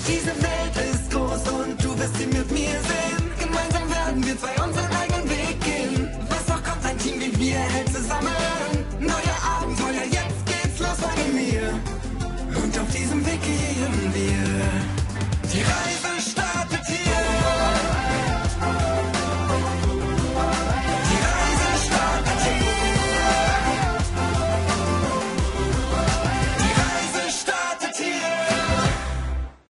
Diese Welt ist groß und du wirst sie mit mir sehen. Gemeinsam werden wir zwei unseren eigenen Weg gehen. Was auch kommt, ein Team wie wir hält zusammen.